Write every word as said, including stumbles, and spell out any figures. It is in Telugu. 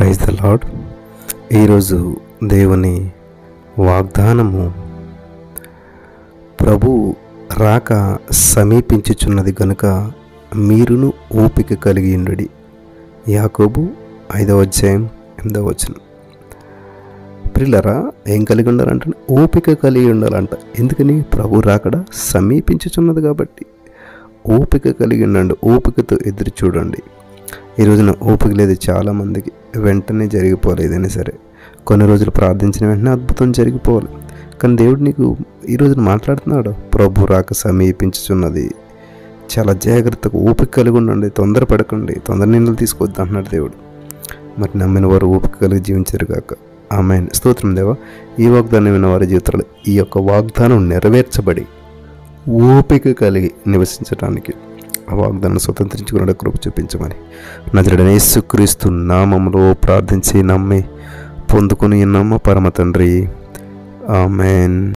Praise the lord. ఈరోజు దేవుని వాగ్దానము, ప్రభు రాక సమీపించుచున్నది గనుక మీరును ఓపిక కలిగి ఉండుడి. యాకోబు ఐదవ అధ్యాయం ఎనిమిదవ వచనం. ప్రియులారా, ఏం కలిగి ఉండాలంటే ఓపిక కలిగి ఉండాలంట. ఎందుకని? ప్రభు రాకడ సమీపించుచున్నది కాబట్టి ఓపిక కలిగి ఉండండి. ఓపికతో ఎదురు చూడండి. ఈ రోజున ఓపిక లేదు చాలామందికి. వెంటనే జరిగిపోవాలి ఏదైనా సరే. కొన్ని రోజులు ప్రార్థించిన వెంటనే అద్భుతం జరిగిపోవాలి. కానీ దేవుడు నీకు ఈ రోజున మాట్లాడుతున్నాడు. ప్రభు రాక సమీపించుచున్నది, చాలా జాగ్రత్తగా ఓపిక కలిగి ఉండండి. తొందరపడకండి, తొందర నీళ్ళు తీసుకోవద్దు అంటున్నాడు దేవుడు. మరి నమ్మిన వారు ఓపిక కలిగి జీవించారు కాక. ఆమేన్. స్తోత్రం దేవా. ఈ వాగ్దానం విన్న వారి జీవితంలో ఈ యొక్క వాగ్దానం నెరవేర్చబడి ఓపిక కలిగి నివసించడానికి, ఆ వాగ్దానం స్వతంత్రించుకునే కృప చూపించమని నజరుడైన యేసుక్రీస్తు నామములో ప్రార్థించి నమ్మి పొందుకుని ఉన్నాము పరమ తండ్రి. ఆమేన్.